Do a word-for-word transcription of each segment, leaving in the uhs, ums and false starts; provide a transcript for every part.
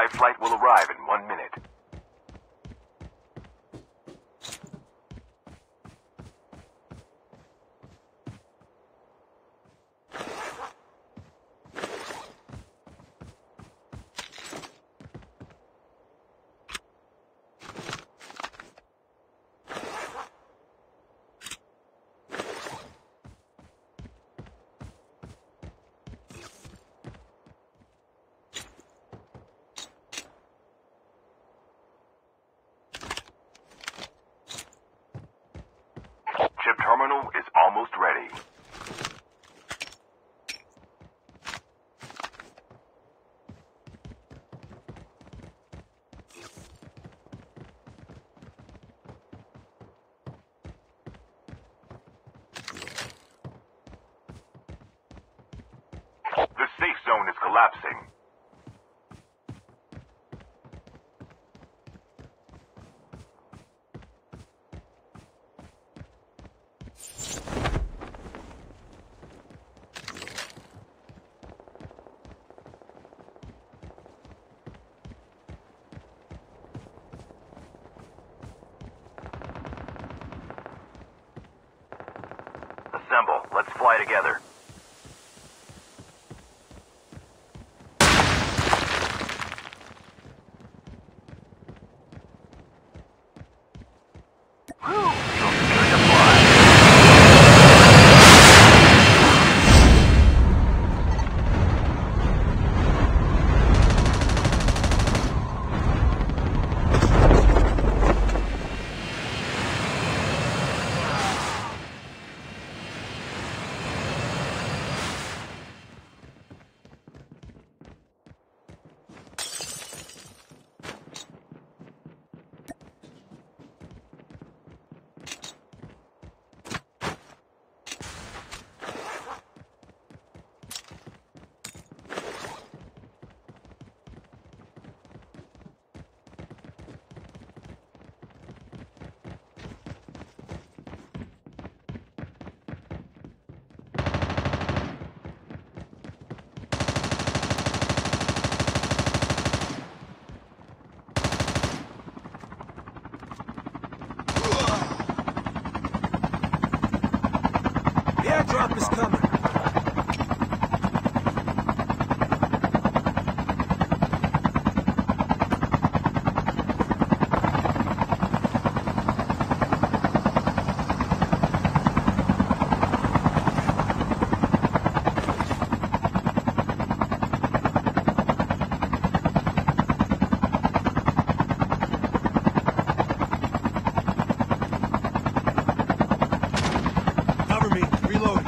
Supply flight will arrive in one minute. Chip terminal is almost ready. The safe zone is collapsing. Assemble. Let's fly together. Whew, feels good to fly. Airdrop is coming. Cover me. Reloading.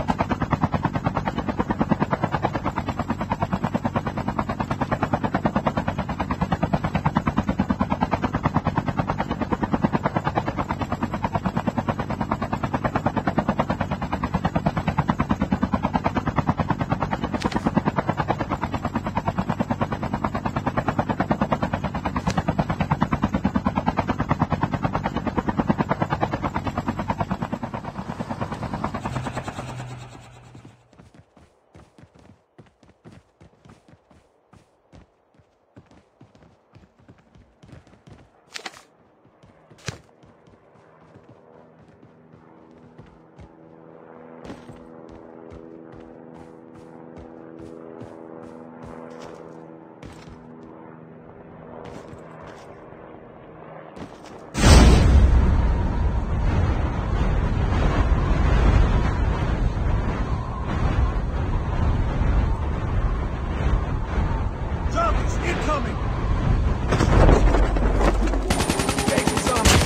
Zombies incoming! Taking zombies.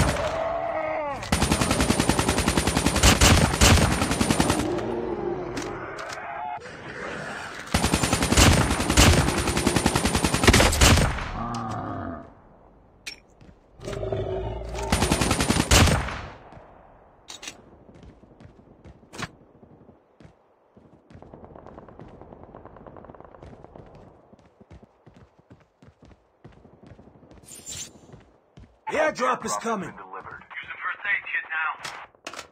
Airdrop is coming. Delivered. Using first aid kit now.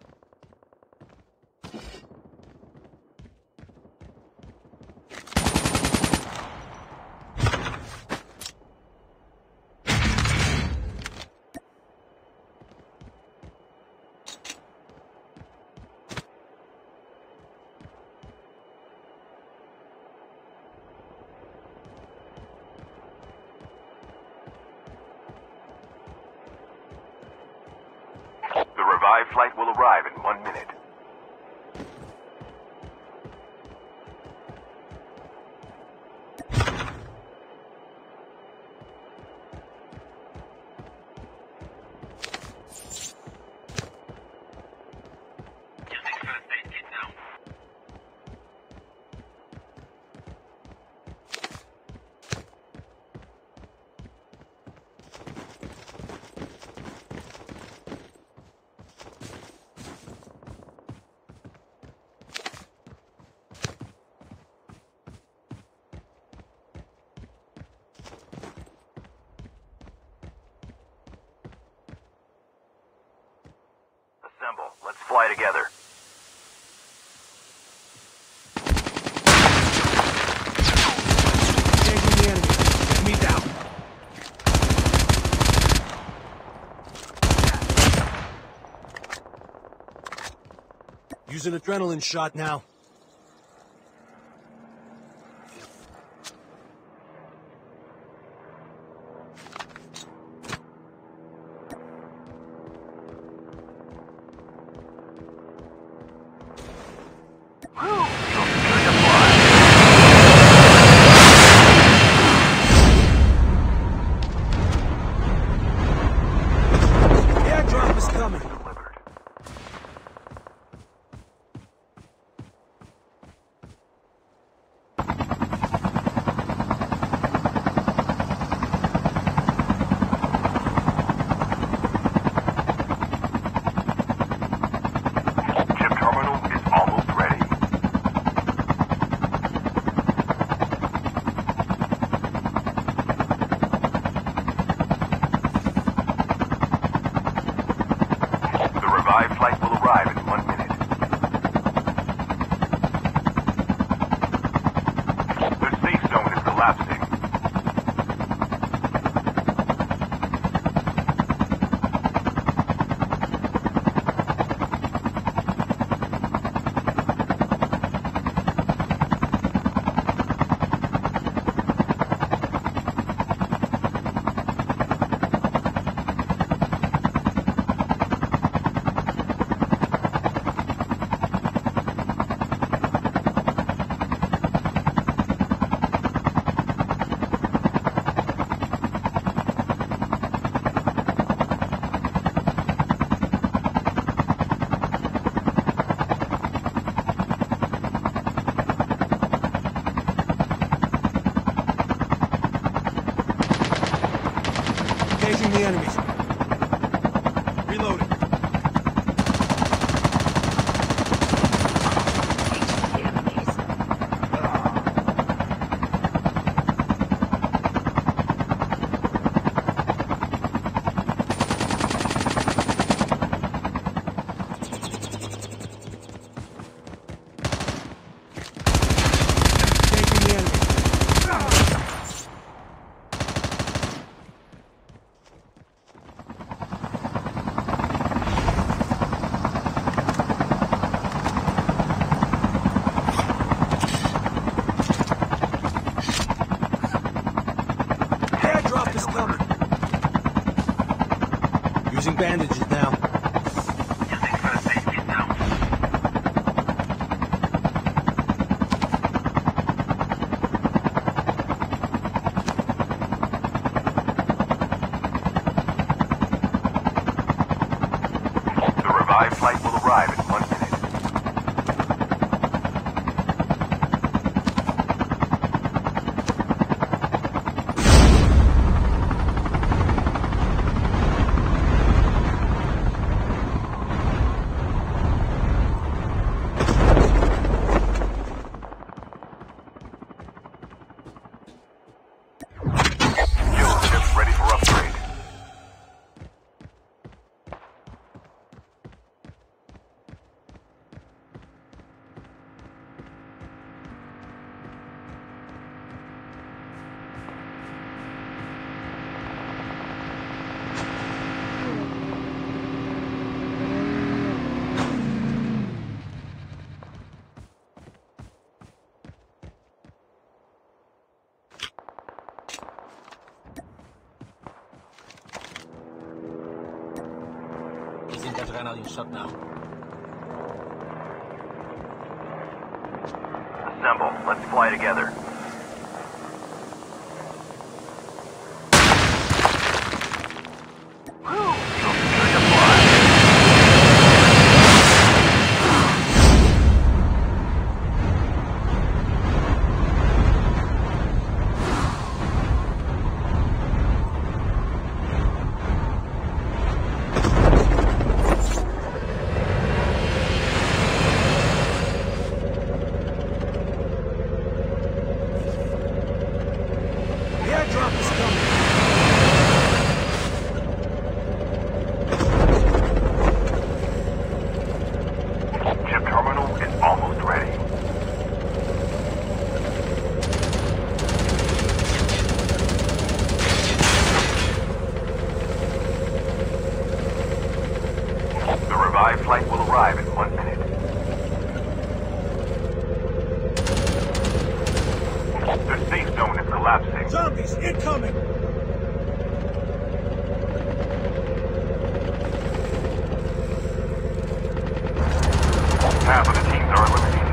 revived flight will arrive in one minute. Using first aid kit now. Assemble. Let's fly together. Taking the enemy. Enemy down. Use an adrenaline shot now. Airdrop is coming. Delivered. Chip terminal is almost ready. The revived flight will arrive in one minute. The safe zone is collapsing. Engaging the enemies. Reloading. Taking the enemy. Airdrop is coming. Using bandages now. Using first aid kit now. The revived flight will arrive in one minute. Adrenaline shot now. Assemble. Let's fly together. Flight will arrive in one minute. The safe zone is collapsing. Zombies incoming! Half of the teams are eliminated.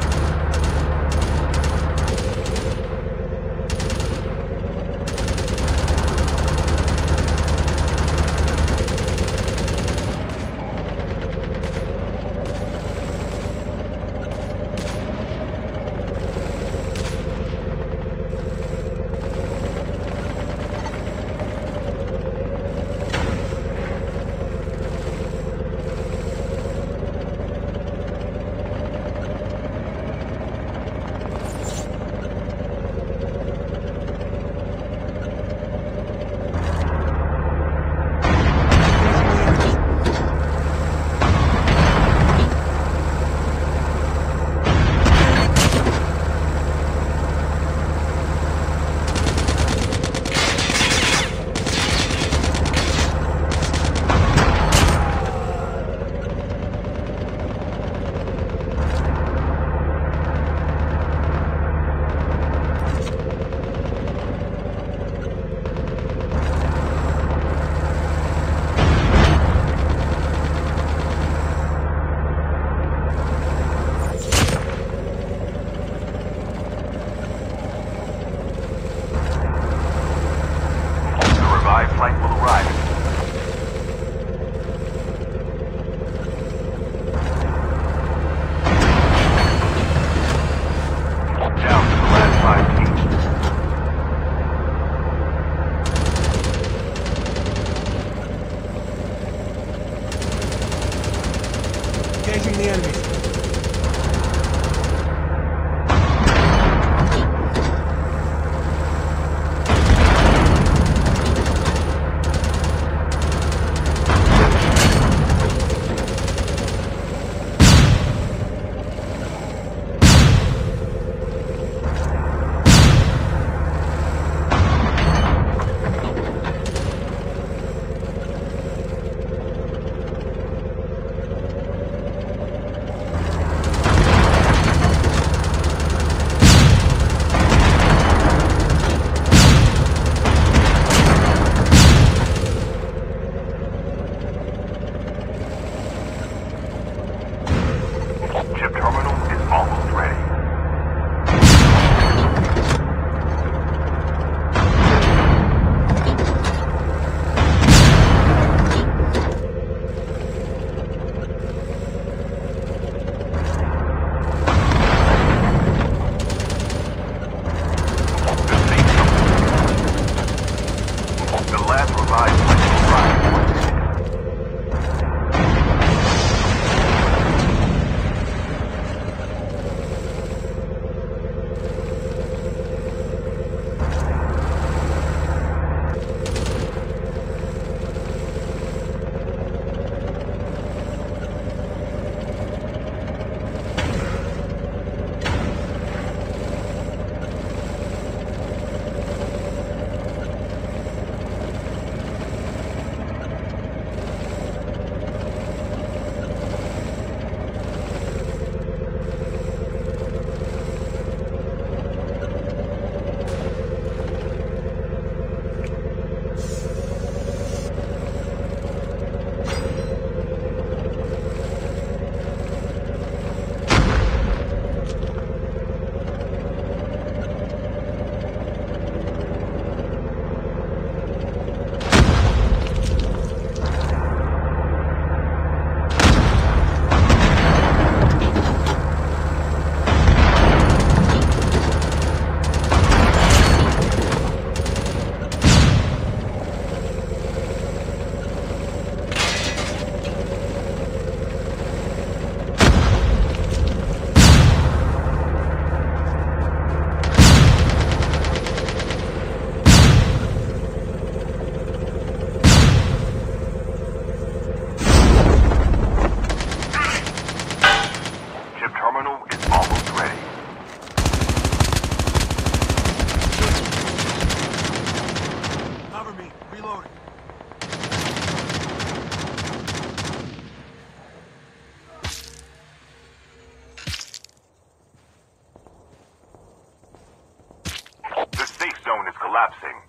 collapsing.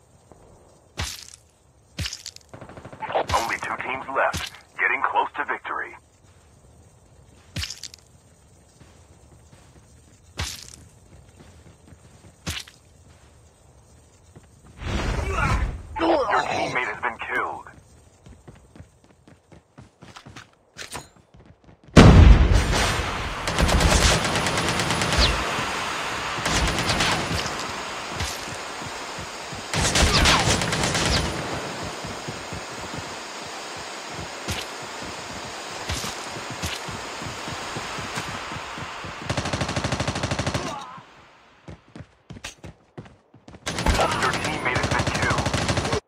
Only two teams left, getting close to victory. Your teammate has been killed. Your teammate has been killed.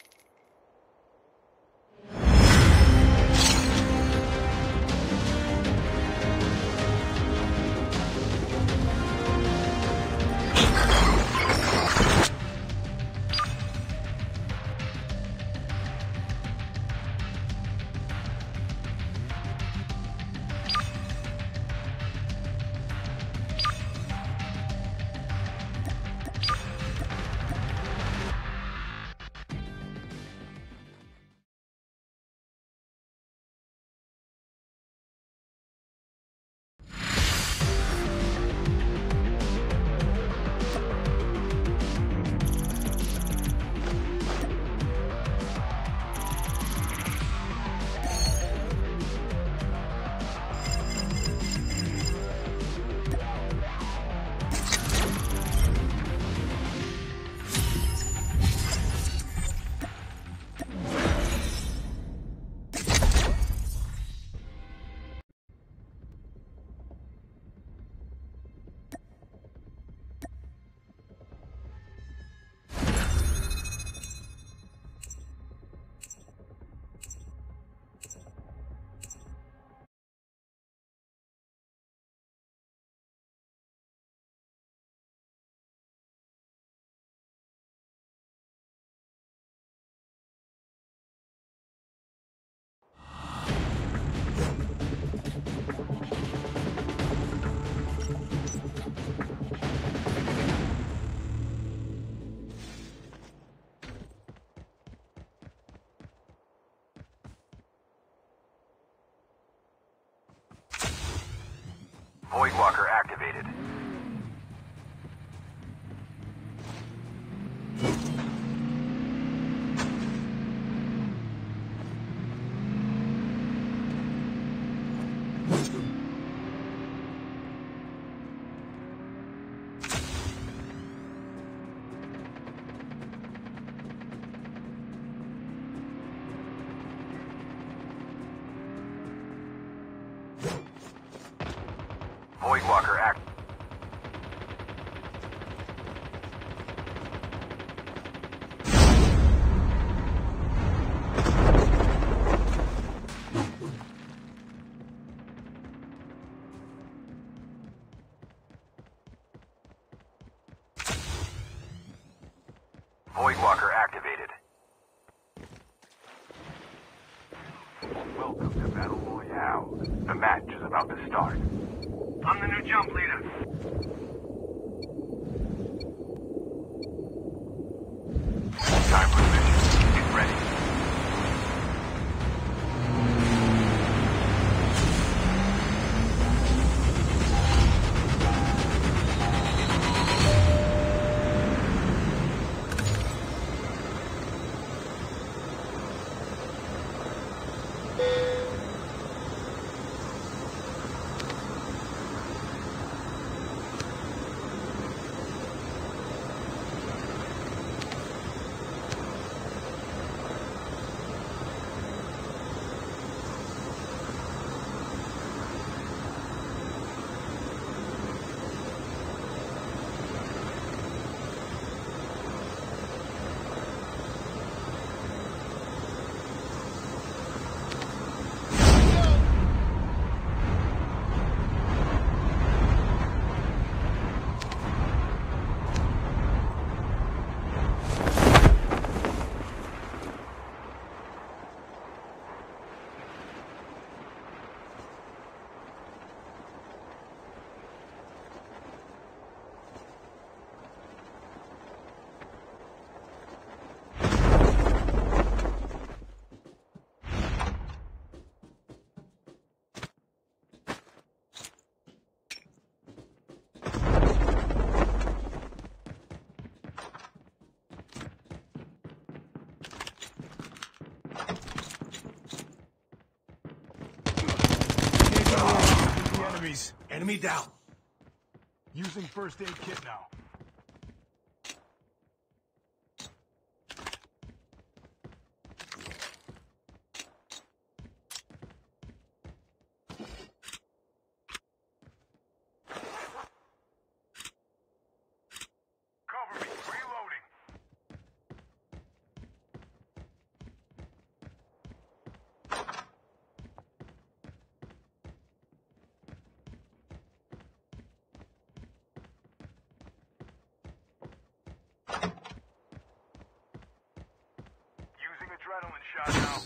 Voidwalker activated. Voidwalker act. Voidwalker activated. Welcome to Battle Royale. The match is about to start. I'm the new jump leader. Time for the mission. Get ready. enemies. Enemy down. Using first aid kit now. Cover me. Reloading. Using adrenaline shot now.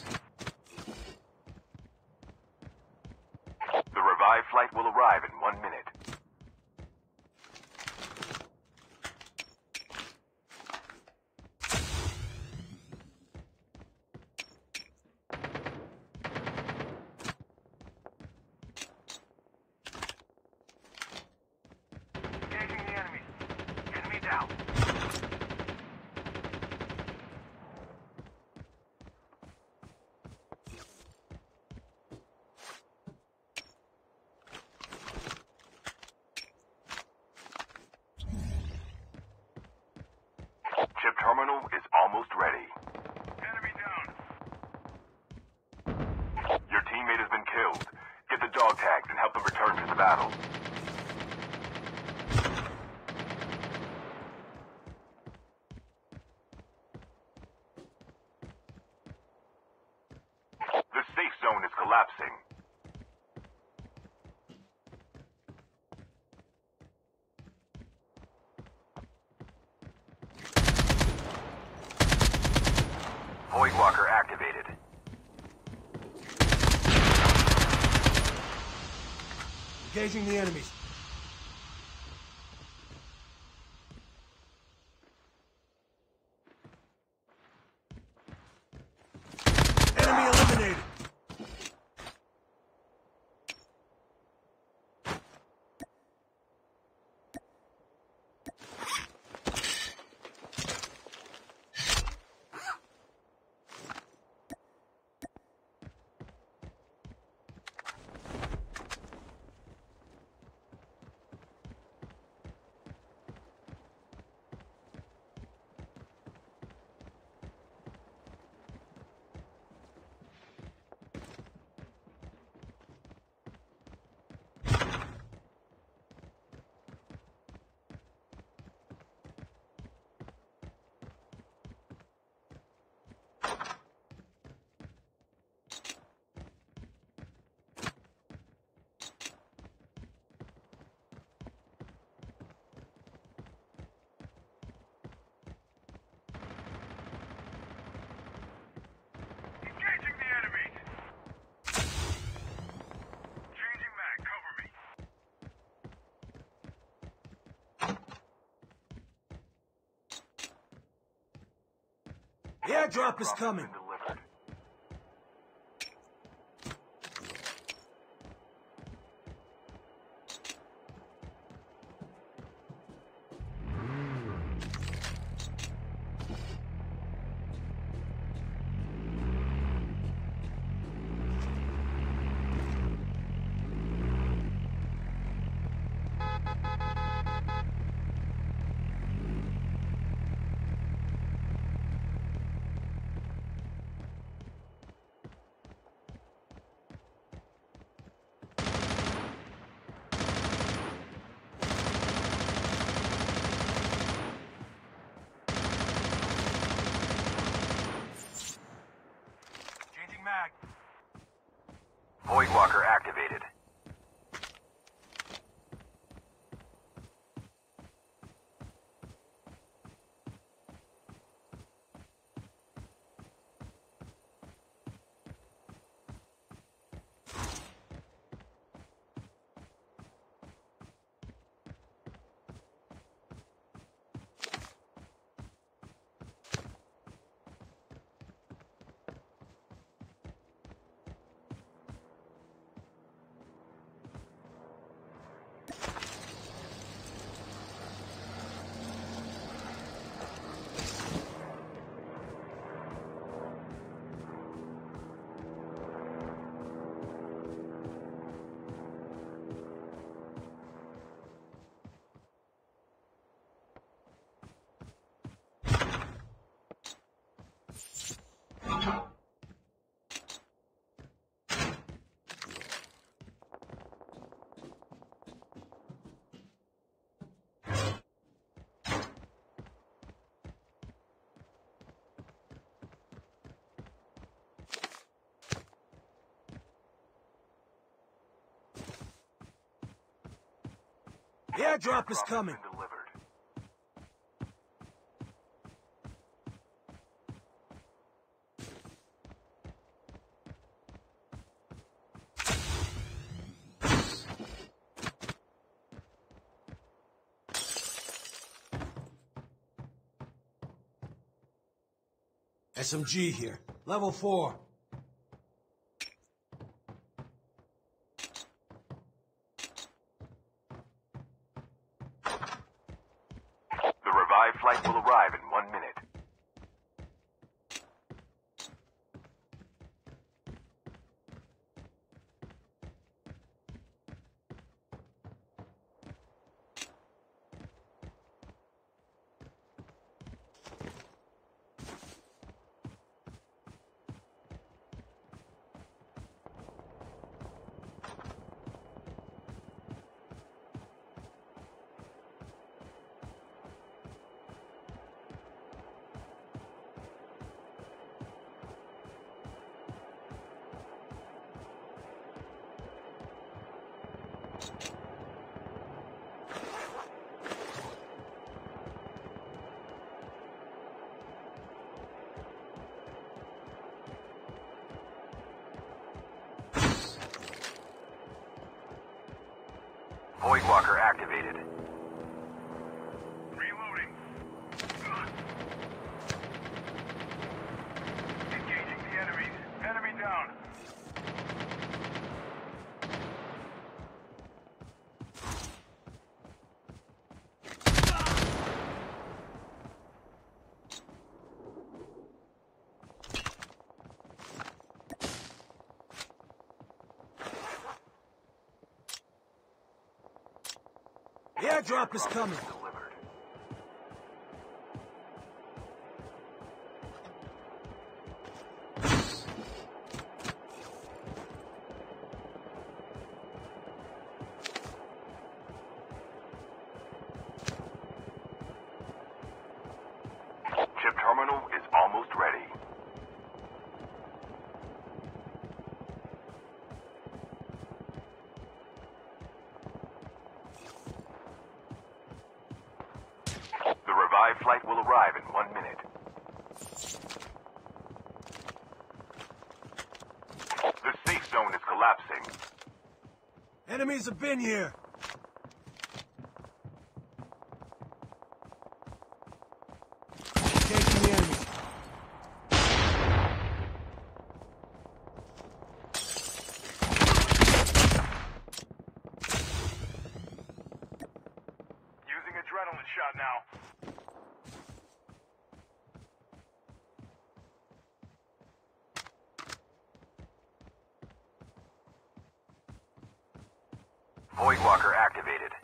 The revived flight will arrive in one minute. Engaging the enemies. Enemy down. Chip terminal is almost ready. Enemy down. Your teammate has been killed. Get the dog tags and help them return to the battle. The safe zone is collapsing. Void Walker activated. Engaging the enemies. Enemy eliminated. Engaging the enemies. Changing mag. Cover me. The airdrop is Drop has coming. been delivered. The airdrop is Airdrop has coming. been delivered. S M G here. Level four. The revived flight will arrive in one minute. Voidwalker activated. Reloading. Engaging the enemies. Enemy down. The airdrop is coming. Delivered. Chip terminal is almost ready. The revived flight will arrive in one minute. The safe zone is collapsing. Enemies have been here. Taking the enemy. Using adrenaline shot now. Voidwalker activated.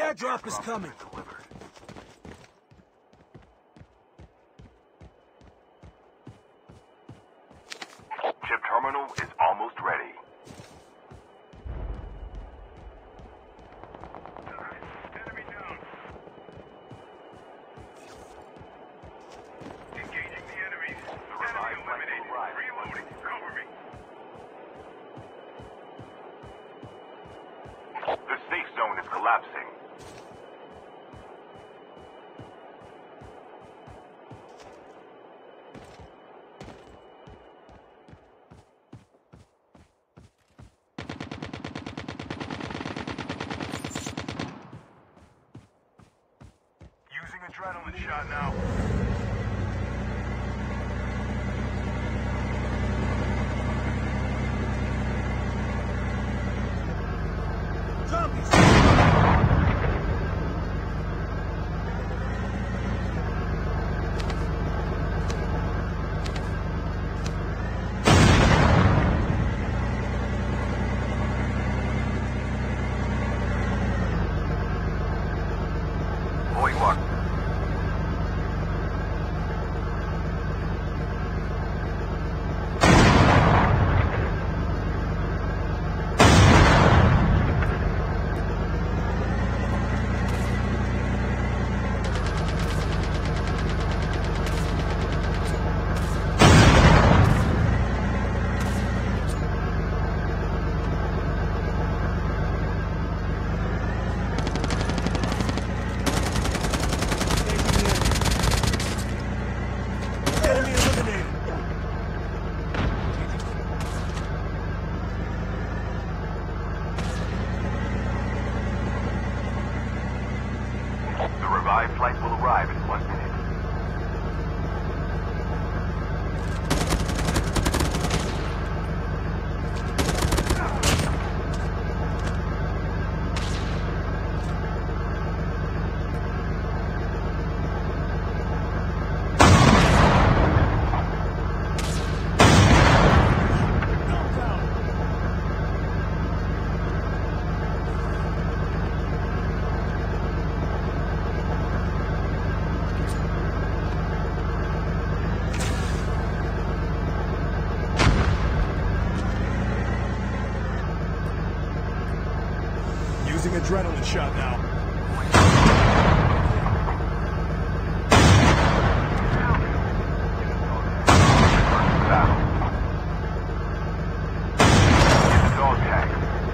airdrop is coming. Delivered. Chip terminal is almost ready. Enemy down. Engaging the enemies. Enemy revived flight eliminated. will arrive. Reloading. Cover me. The safe zone is collapsing. Using adrenaline shot now. Zombies! Void Walker. Enemy eliminated. The revived flight will arrive in one minute. Using adrenaline shot now. Battle. Get the dog tag.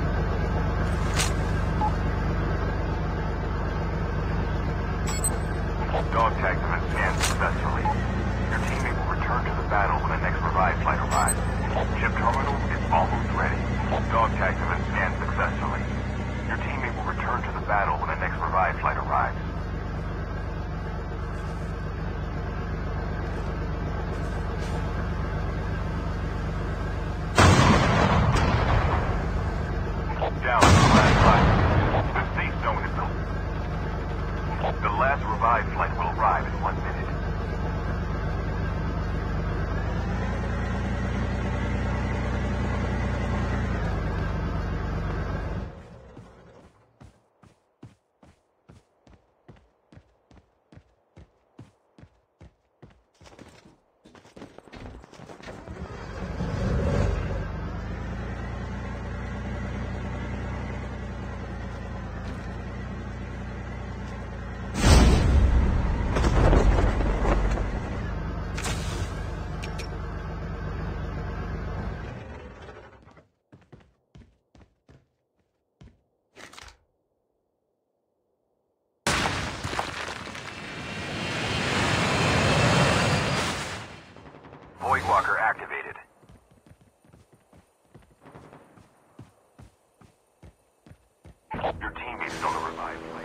Dog tags have been scanned successfully. Your teammate will return to the battle when the next revived flight arrives. Chip terminal is almost ready. Dog tags have been scanned successfully. Your teammate will return to the battle when the next revived flight arrives. Down to the last flight. The safe zone is the... The last revived flight will arrive in one minute. Void Walker activated. Your teammate is on the revive flight.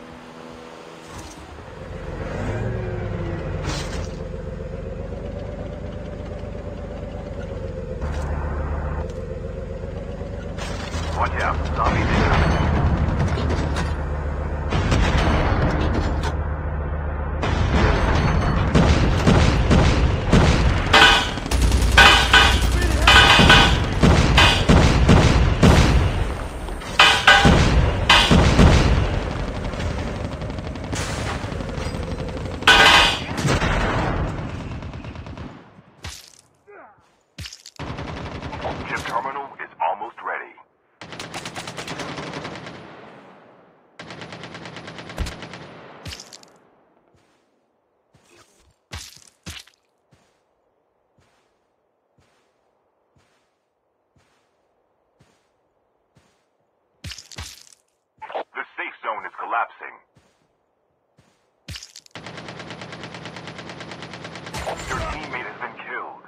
Watch out, zombies incoming. collapsing. Your teammate has been killed.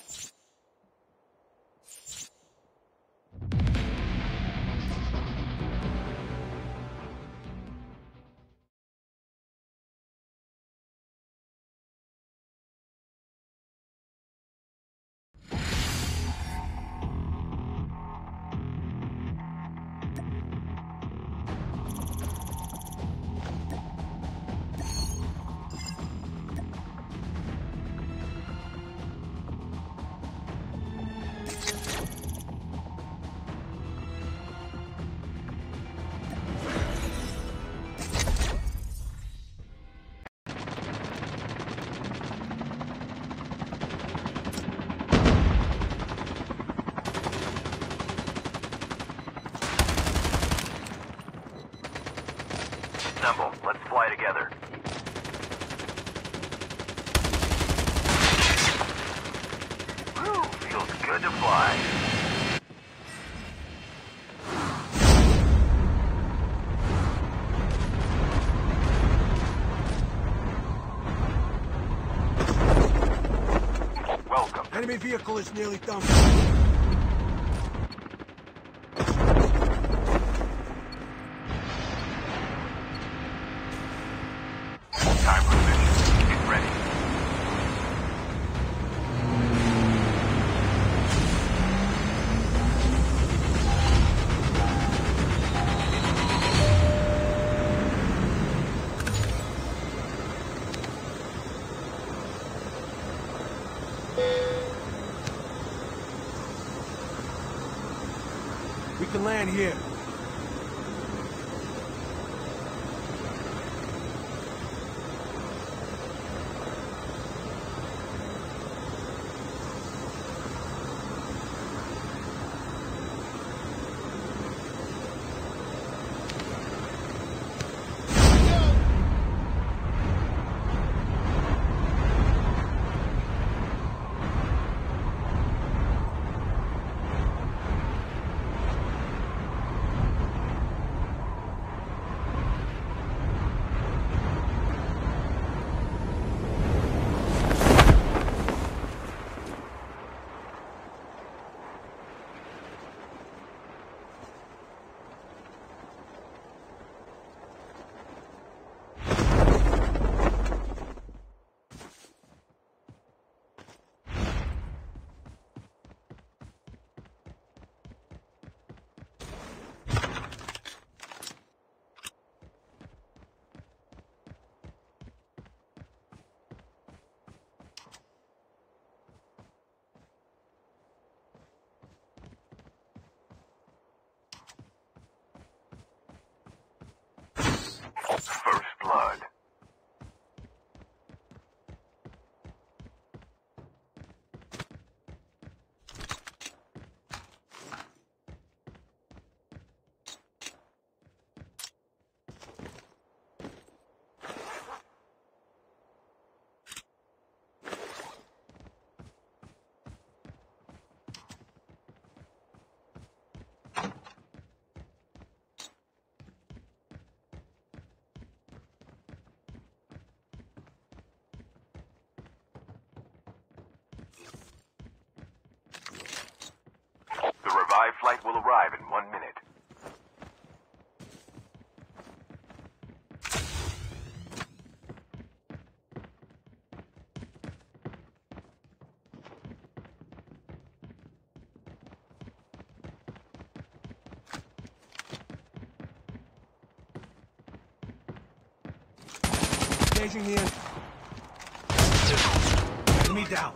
Assemble. Let's fly together. Whew, feels good to fly. Welcome. Enemy vehicle is nearly done. Time for mission. Get ready. We can land here. First blood. The revived flight will arrive in one minute. Engaging the enemy. Enemy down.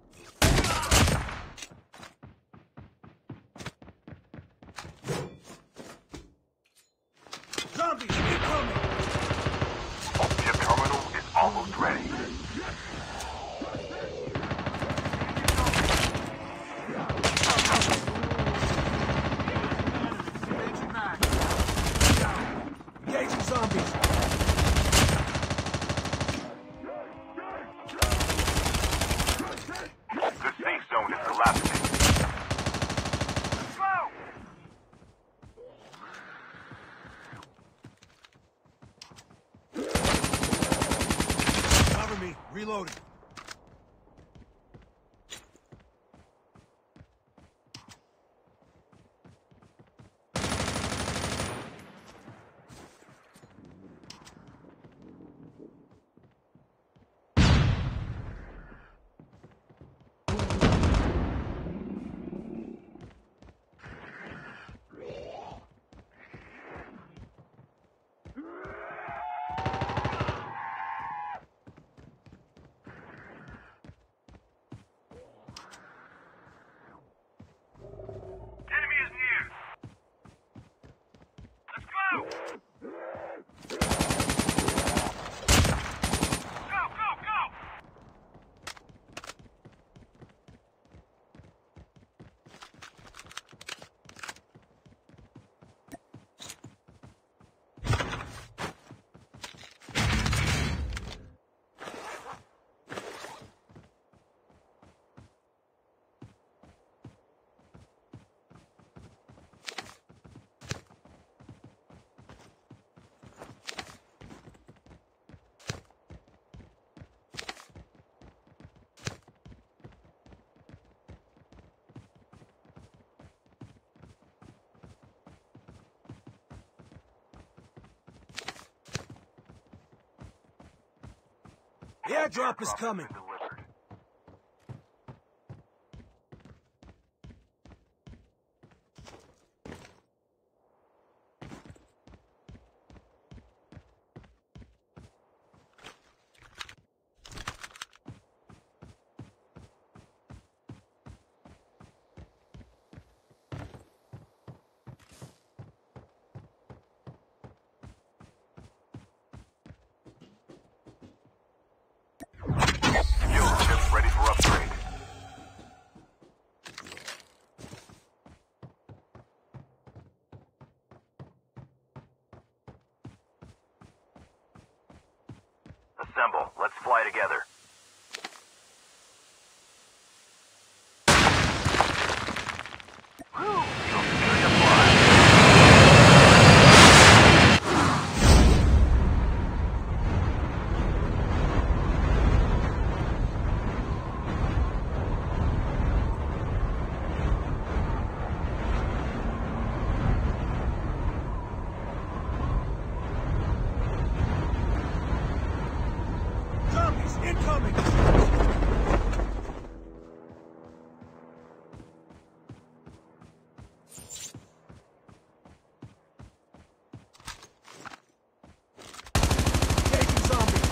Zombies, incoming! Ship terminal is almost ready. Engaging zombies. The airdrop is Aircraft coming. has been delivered. Fuel ship ready for upgrade. Assemble. Let's fly together. Fuel security applied. Zombies incoming! Taking zombies!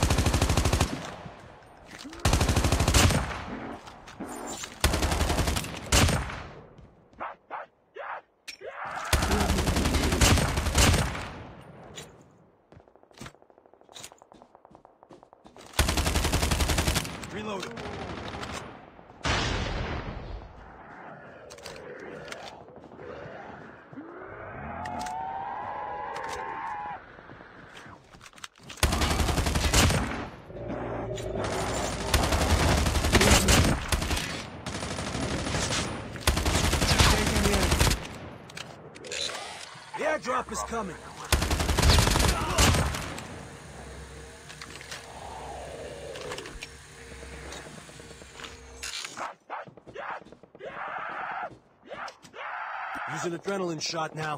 Reloading. Taking the enemy. The airdrop is coming. Use an adrenaline shot now.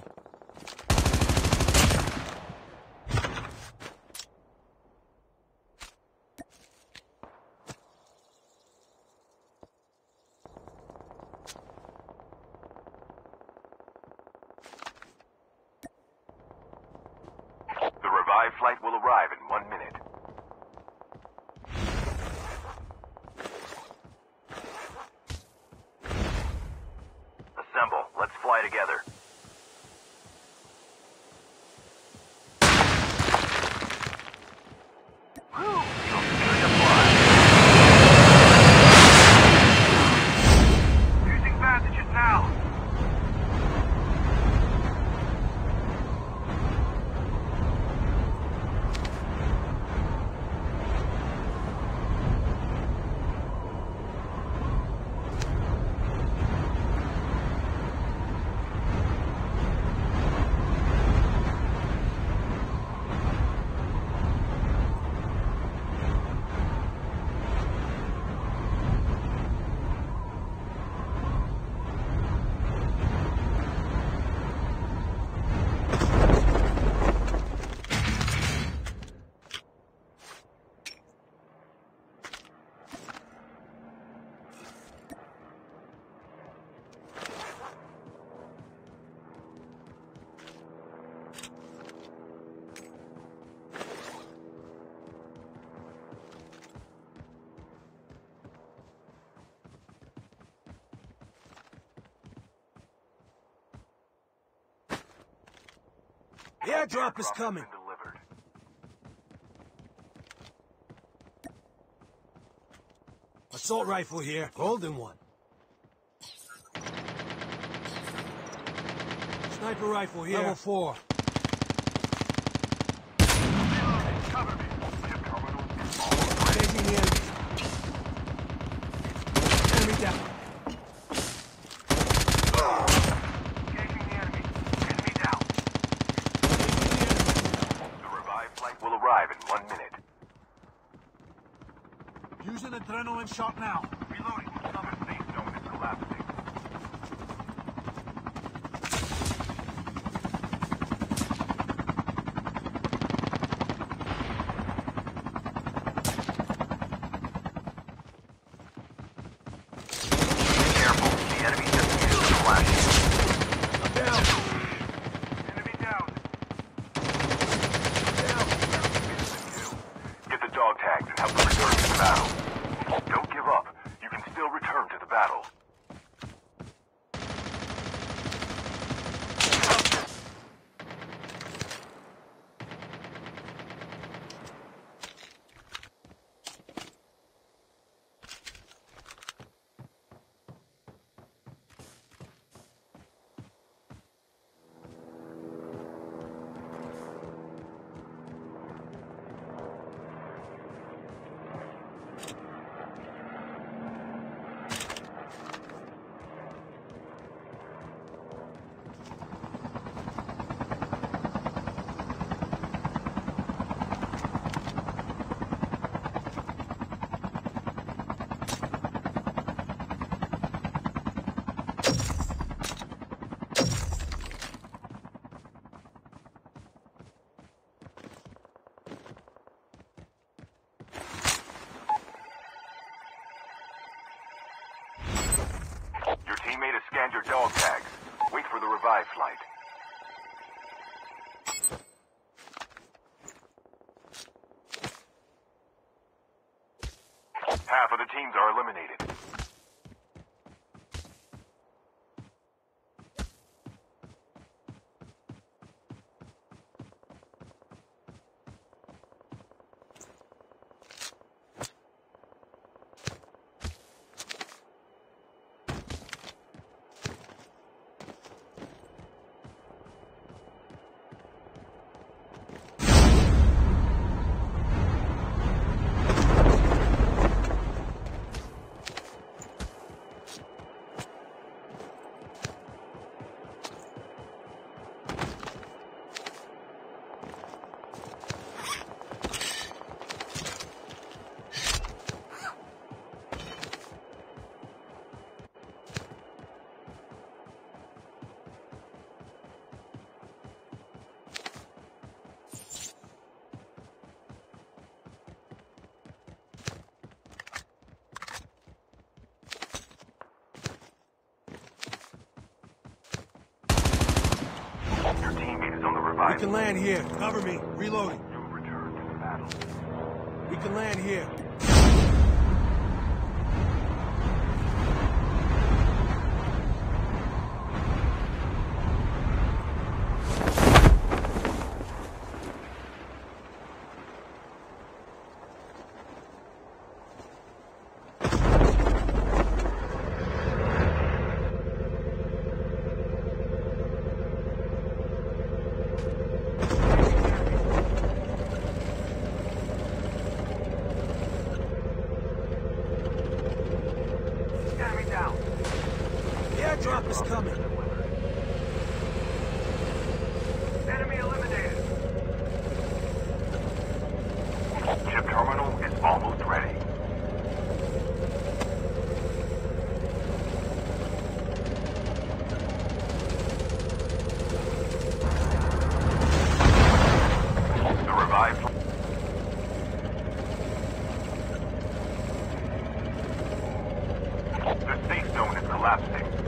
The revived flight will arrive in one minute. Assemble. Let's fly together. Fuel security applied. Using bandages now. The airdrop is Aircraft coming. has been delivered. Assault rifle here. Golden one. Sniper rifle here. Level four. Cover me. Ship terminal is almost ready. Taking the enemy. Enemy down. Engaging the enemy. Enemy down. The revived flight will arrive in one minute. Use an adrenaline shot now. Reloading. Southern safe zone is collapsing. battle. Your teammate has scanned your dog tags. Wait for the revive flight. Half of the teams are eliminated. Your teammate is on the We revive. can land here. Cover me. Reloading. You'll return to the battle. We can land here. Enemy down. The airdrop is coming. Enemy eliminated. Chip terminal is almost ready. The revive flight. The safe zone is collapsing.